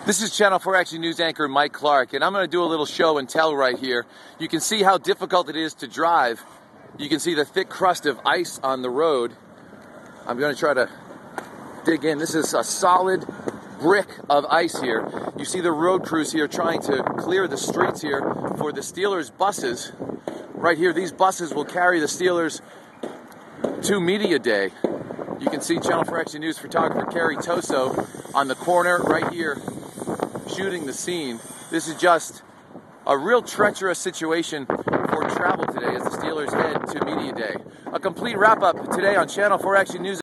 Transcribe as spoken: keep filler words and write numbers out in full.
This is Channel four Action News anchor Mike Clark, and I'm going to do a little show and tell right here. You can see how difficult it is to drive. You can see the thick crust of ice on the road. I'm going to try to dig in. This is a solid brick of ice here. You see the road crews here trying to clear the streets here for the Steelers buses. Right here, these buses will carry the Steelers to Media Day. You can see Channel four Action News photographer Kerry Toso on the corner right here shooting the scene. This is just a real treacherous situation for travel today as the Steelers head to Media Day. A complete wrap-up today on Channel four Action News.